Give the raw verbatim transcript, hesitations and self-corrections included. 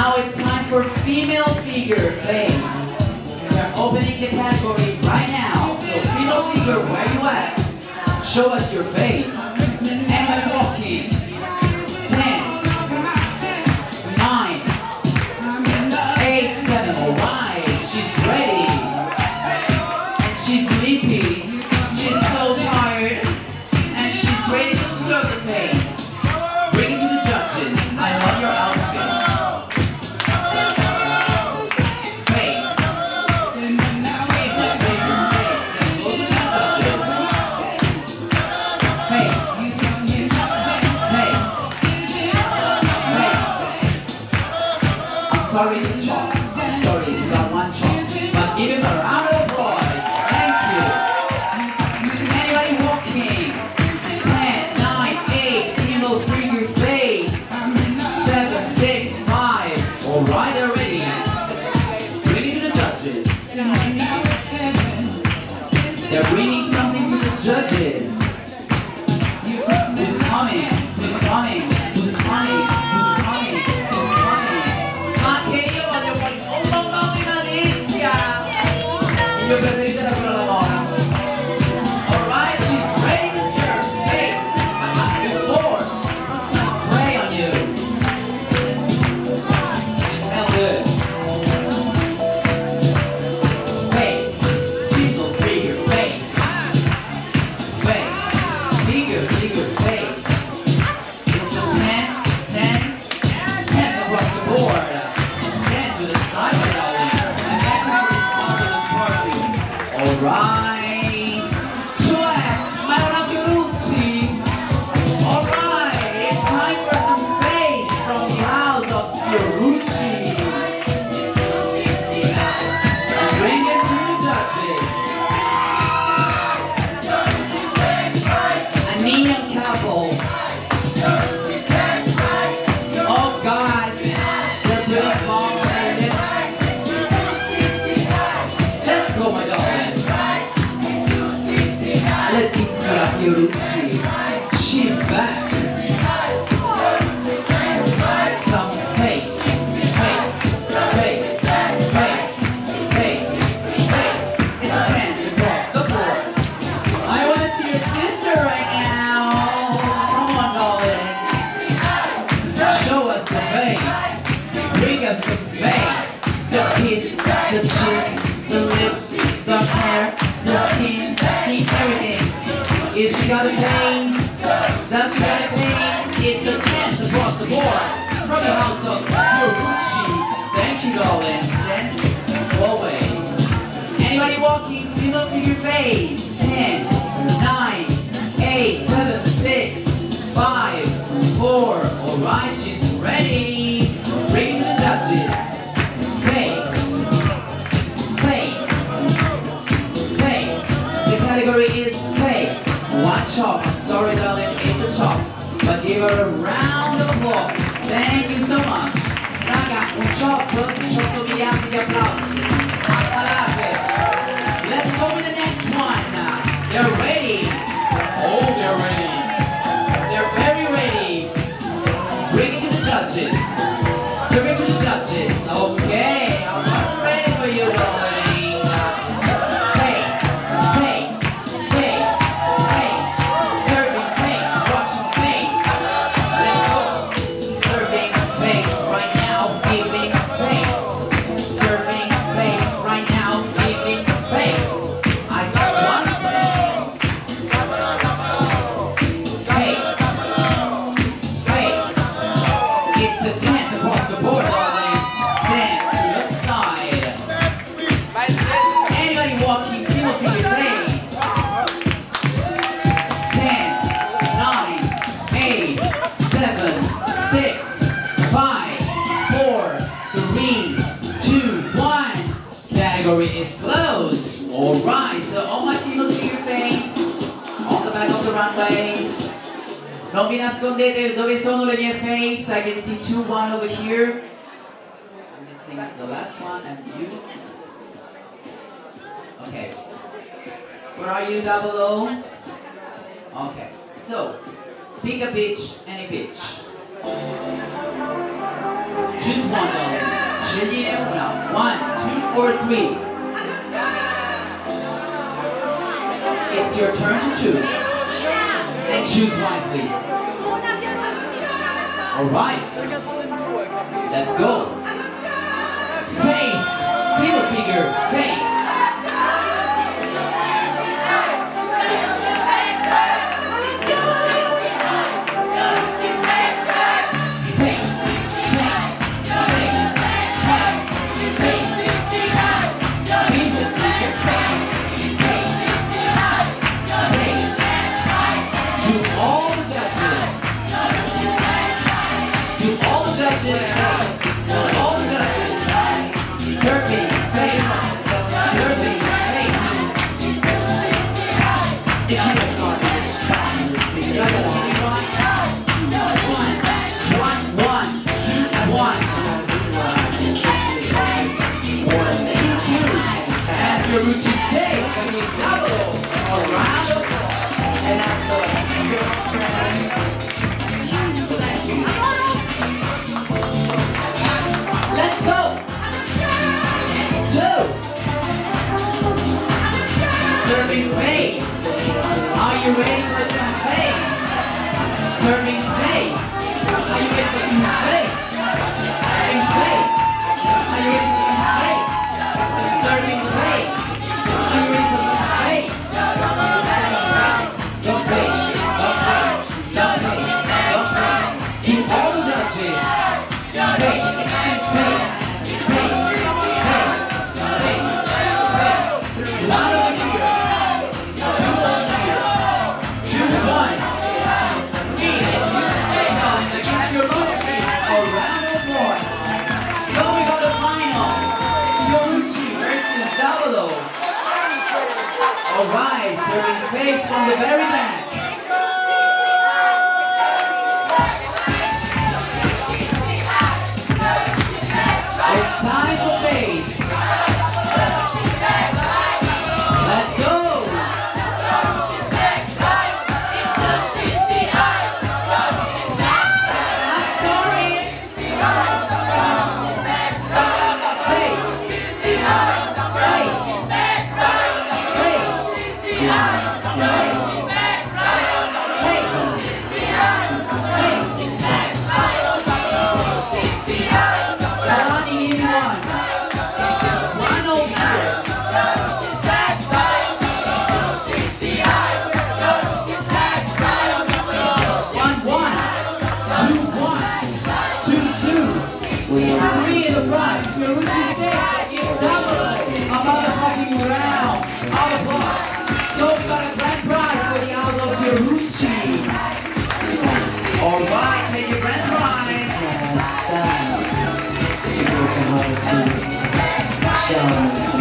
Now it's time for female figure face. We are opening the category right now. So female figure, where you at? Show us your face. And walking. ten, nine, eight, seven. Alright, she's ready. And she's sleepy. She's so tired. And she's ready to serve the face. Bring it to the judges. I love your outfit. Sorry to chop. I'm sorry, you got one chop. But give him a round of applause. Thank you. Anybody walking? ten, nine, eight, female figure face. seven, six, five. Alright, they're ready. Bring it to the judges. They're bringing something to the judges. Who's coming? Who's coming? Who's coming? Who's coming? Io preferite la con la mano. Alright, she's ready to serve. Face. Before. Spray on you. You smell good. Face. People figure face. Face. Figure, figure face. It's a ten, ten, ten across the board. ten to the side, my darling. Alright, cioè, ma è una Fiorucci. Alright, it's time for some face from the house of Fiorucci. And bring it to the judges. A neon couple. Oh God, they're putting bombs in it. Let's go, my darling. Letizia Fiorucci, she's back. Some face, face, face, face, face, face. It's a chance to cross the board. I want to see your sister right now. Come on, darling. Show us the face. Bring us the face. The teeth, the chin, the lips, the hair, the skin, the everything. Is she got a face? Does she got a face? It's a dance across the board. From the house of Fiorucci. Thank you, darling. Stand away. Anybody walking? Female figure face. ten, nine, eight, seven, six, five, four. Alright, she's ready. Bring it to the judges. Face. Face. Face. The category is face. One chop. I'm sorry, darling, it's a chop. But give her a round of applause. Thank you so much. Raga, un chop, diciotto miliardi di applausi. Accalate. Let's go with the next one. They're ready. Oh, they're ready. They're very ready. Bring it to the judges. Serve it to the judges. Okay, I'm ready for you, darling. Category is closed. Alright, so all my people to your face. On the back of the runway. Non vi nascondete dove sono le mie face. I can see two, one over here. I'm missing the last one and you. Okay. Where are you, double O? Okay. So, pick a bitch, any bitch. Choose one, darling. Scegliene una. One, two, or three. It's your turn to choose. And choose wisely. Alright. Let's go. Face. Feel a figure. Face. Fiorucci stage, going to be double around the floor. And that's the let's go. Next two. Serving face. Are you ready for some face? Serving face. Are you ready for some face? Serving face. Are you ready for some face? Serving face. Alright, serving face from the very back. It's time for face. Let's go. I'm sorry. Three in the front, Fiorucci six, it's double, another fucking round, all applause. So we got a grand prize for the house of Fiorucci. Alright, take your grand prize. Yes, uh, to go to